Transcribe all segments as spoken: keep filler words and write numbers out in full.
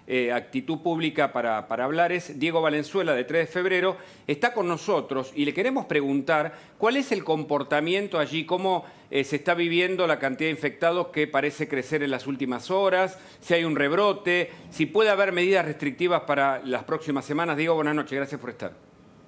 eh, actitud pública para, para hablar es Diego Valenzuela, de tres de febrero. Está con nosotros y le queremos preguntar cuál es el comportamiento allí, cómo eh, se está viviendo la cantidad de infectados que parece crecer en las últimas horas, si hay un rebrote, si puede haber medidas restrictivas para las próximas semanas. Diego, buenas noches, gracias por estar.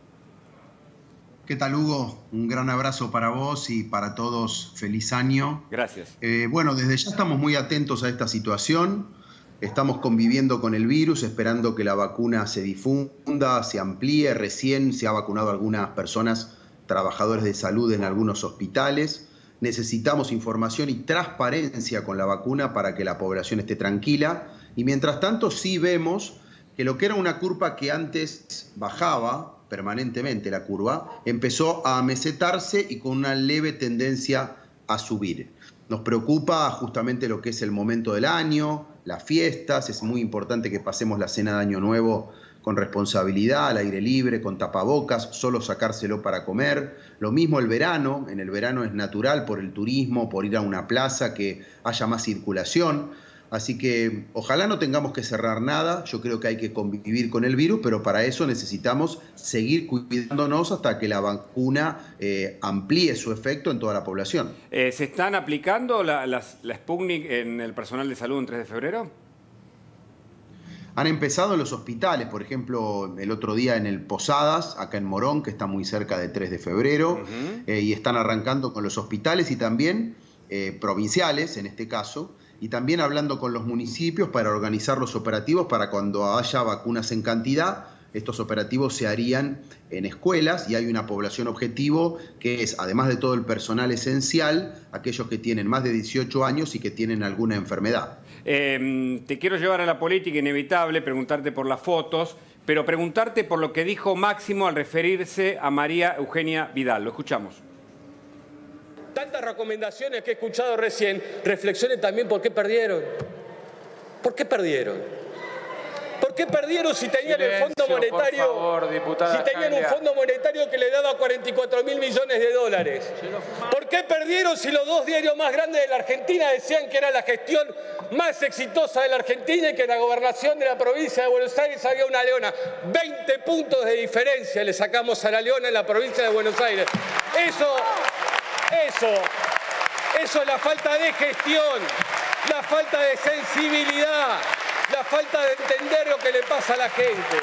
¿Qué tal, Hugo? Un gran abrazo para vos y para todos. Feliz año. Gracias. Eh, bueno, desde ya estamos muy atentos a esta situación. Estamos conviviendo con el virus, esperando que la vacuna se difunda, se amplíe. Recién se ha vacunado a algunas personas, trabajadores de salud en algunos hospitales. Necesitamos información y transparencia con la vacuna para que la población esté tranquila. Y mientras tanto sí vemos que lo que era una curva que antes bajaba permanentemente, la curva, empezó a amesetarse y con una leve tendencia a subir. Nos preocupa justamente lo que es el momento del año, las fiestas. Es muy importante que pasemos la cena de Año Nuevo con responsabilidad, al aire libre, con tapabocas, solo sacárselo para comer. Lo mismo el verano. En el verano es natural por el turismo, por ir a una plaza, que haya más circulación. Así que ojalá no tengamos que cerrar nada. Yo creo que hay que convivir con el virus, pero para eso necesitamos seguir cuidándonos hasta que la vacuna eh, amplíe su efecto en toda la población. Eh, ¿Se están aplicando la, las, la Sputnik en el personal de salud en tres de febrero? Han empezado en los hospitales, por ejemplo, el otro día en el Posadas, acá en Morón, que está muy cerca de tres de febrero, uh-huh. eh, y están arrancando con los hospitales y también eh, provinciales, en este caso, y también hablando con los municipios para organizar los operativos para cuando haya vacunas en cantidad. Estos operativos se harían en escuelas y hay una población objetivo que es, además de todo el personal esencial, aquellos que tienen más de dieciocho años y que tienen alguna enfermedad. Eh, te quiero llevar a la política, inevitable, preguntarte por las fotos, pero preguntarte por lo que dijo Máximo al referirse a María Eugenia Vidal. Lo escuchamos. Tantas recomendaciones que he escuchado recién, reflexionen también por qué perdieron. ¿Por qué perdieron? ¿Por qué perdieron si tenían Silencio, el Fondo Monetario, por favor, diputada si tenían Candia. un Fondo Monetario que le daba cuarenta y cuatro mil millones de dólares? ¿Por qué perdieron si los dos diarios más grandes de la Argentina decían que era la gestión más exitosa de la Argentina y que en la gobernación de la provincia de Buenos Aires había una leona? veinte puntos de diferencia le sacamos a la leona en la provincia de Buenos Aires. Eso... Eso, eso es la falta de gestión, la falta de sensibilidad, la falta de entender lo que le pasa a la gente.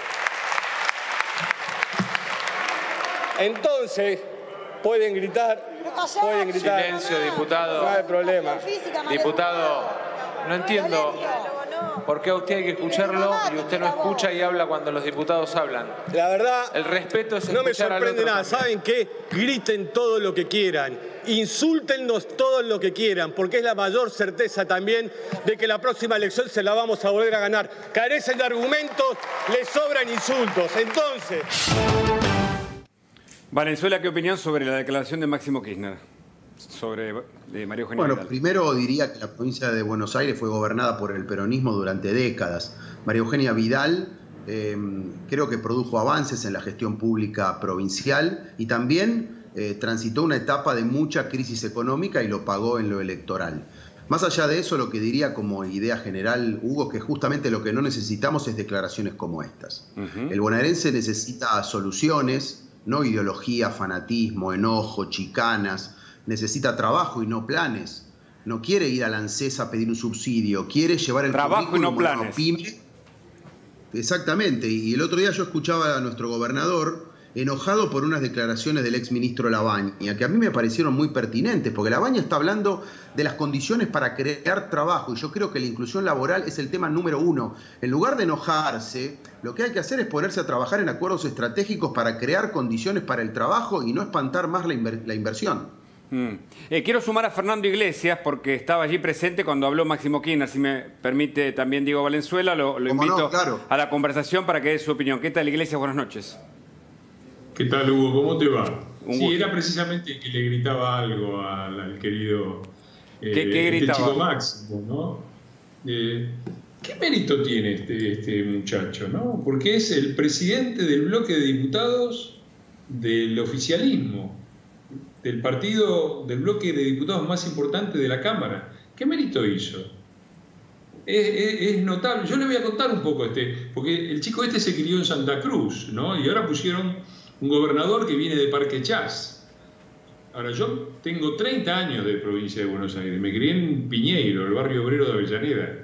Entonces, pueden gritar, pueden gritar. Silencio, diputado. No hay problema. Diputado, no entiendo por qué a usted hay que escucharlo y usted no escucha y habla cuando los diputados hablan. La verdad, el respeto es no me escuchar al sorprende otro nada. también. ¿Saben qué? Griten todo lo que quieran. Insúltennos todo lo que quieran, porque es la mayor certeza también de que la próxima elección se la vamos a volver a ganar. Carecen de argumentos, les sobran insultos. Entonces... Valenzuela, ¿qué opinión sobre la declaración de Máximo Kirchner? Sobre de María Eugenia Bueno, Vidal. Primero diría que la provincia de Buenos Aires fue gobernada por el peronismo durante décadas. María Eugenia Vidal eh, creo que produjo avances en la gestión pública provincial y también Eh, transitó una etapa de mucha crisis económica y lo pagó en lo electoral. Más allá de eso, lo que diría como idea general, Hugo, que justamente lo que no necesitamos es declaraciones como estas. Uh-huh. El bonaerense necesita soluciones, no ideología, fanatismo, enojo, chicanas. Necesita trabajo y no planes. No quiere ir a la ANSES a pedir un subsidio, quiere llevar el trabajo y no planes. PYME. Exactamente. Y el otro día yo escuchaba a nuestro gobernador enojado por unas declaraciones del exministro Labaña, que a mí me parecieron muy pertinentes, porque Labaña está hablando de las condiciones para crear trabajo, y yo creo que la inclusión laboral es el tema número uno. En lugar de enojarse, lo que hay que hacer es ponerse a trabajar en acuerdos estratégicos para crear condiciones para el trabajo y no espantar más la, inver la inversión. Mm. Eh, quiero sumar a Fernando Iglesias, porque estaba allí presente cuando habló Máximo Kirchner. Si me permite también Diego Valenzuela, lo, lo invito no, claro. a la conversación para que dé su opinión. ¿Qué tal, Iglesias? Buenas noches. ¿Qué tal, Hugo? ¿Cómo te va? Un sí, gusto. Era precisamente que le gritaba algo al, al querido eh, ¿Qué, qué este gritaba? chico Máximo, ¿no? Eh, ¿Qué mérito tiene este, este muchacho, no? Porque es el presidente del bloque de diputados del oficialismo, del partido, del bloque de diputados más importante de la Cámara. ¿Qué mérito hizo? es, es, es notable. Yo le voy a contar un poco este, porque el chico este se crió en Santa Cruz, ¿no? Y ahora pusieron un gobernador que viene de Parque Chas. Ahora, yo tengo treinta años de provincia de Buenos Aires, me crié en Piñeiro, el barrio obrero de Avellaneda.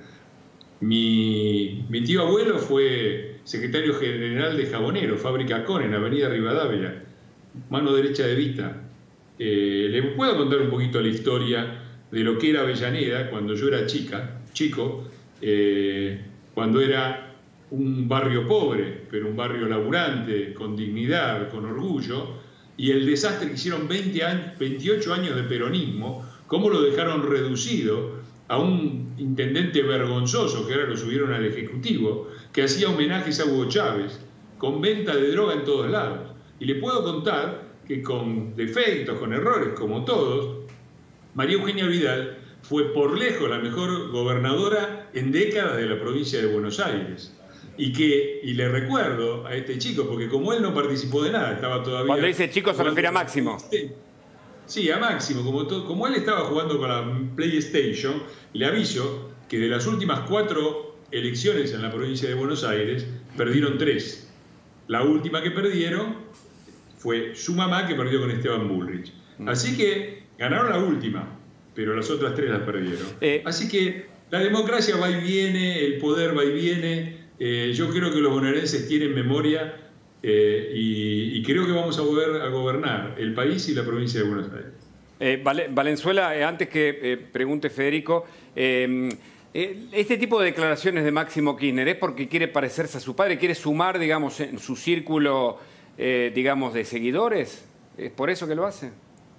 Mi, mi tío abuelo fue secretario general de Jabonero, Fábrica Con, en Avenida Rivadavia, mano derecha de Vita. Eh, le puedo contar un poquito la historia de lo que era Avellaneda cuando yo era chica, chico, eh, cuando era un barrio pobre, pero un barrio laburante, con dignidad, con orgullo, y el desastre que hicieron veinte años, veintiocho años de peronismo, cómo lo dejaron reducido a un intendente vergonzoso, que ahora lo subieron al Ejecutivo, que hacía homenajes a Hugo Chávez, con venta de droga en todos lados. Y le puedo contar que con defectos, con errores, como todos, María Eugenia Vidal fue por lejos la mejor gobernadora en décadas de la provincia de Buenos Aires. Y que, y le recuerdo a este chico, porque como él no participó de nada, estaba todavía... Cuando dice chico se refiere a Máximo. Sí, a Máximo. Como, to, como él estaba jugando con la PlayStation, le aviso que de las últimas cuatro elecciones en la provincia de Buenos Aires, perdieron tres. La última que perdieron fue su mamá, que perdió con Esteban Bullrich. Así que ganaron la última, pero las otras tres las perdieron. Eh. Así que la democracia va y viene, el poder va y viene. Eh, yo creo que los bonaerenses tienen memoria eh, y, y creo que vamos a volver a gobernar el país y la provincia de Buenos Aires. Eh, Valenzuela, eh, antes que eh, pregunte Federico, eh, eh, este tipo de declaraciones de Máximo Kirchner es porque quiere parecerse a su padre, quiere sumar, digamos, en su círculo, eh, digamos, de seguidores. ¿Es por eso que lo hace?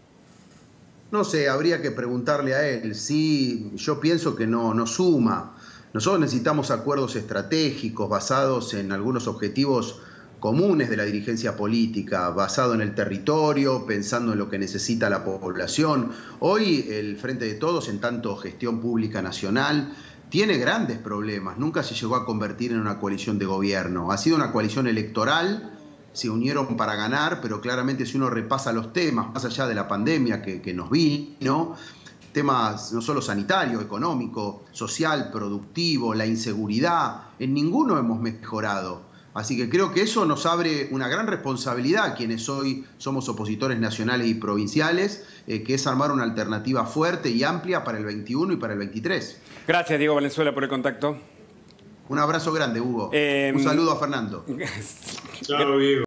No sé, habría que preguntarle a él. Sí, yo pienso que no, no suma. Nosotros necesitamos acuerdos estratégicos basados en algunos objetivos comunes de la dirigencia política, basado en el territorio, pensando en lo que necesita la población. Hoy el Frente de Todos, en tanto gestión pública nacional, tiene grandes problemas. Nunca se llegó a convertir en una coalición de gobierno. Ha sido una coalición electoral, se unieron para ganar, pero claramente si uno repasa los temas, más allá de la pandemia que, que nos vino, temas no solo sanitario, económico, social, productivo, la inseguridad, en ninguno hemos mejorado. Así que creo que eso nos abre una gran responsabilidad a quienes hoy somos opositores nacionales y provinciales, eh, que es armar una alternativa fuerte y amplia para el veintiuno y para el veintitrés. Gracias, Diego Valenzuela, por el contacto. Un abrazo grande, Hugo. Eh, Un saludo a Fernando. Chao, Diego.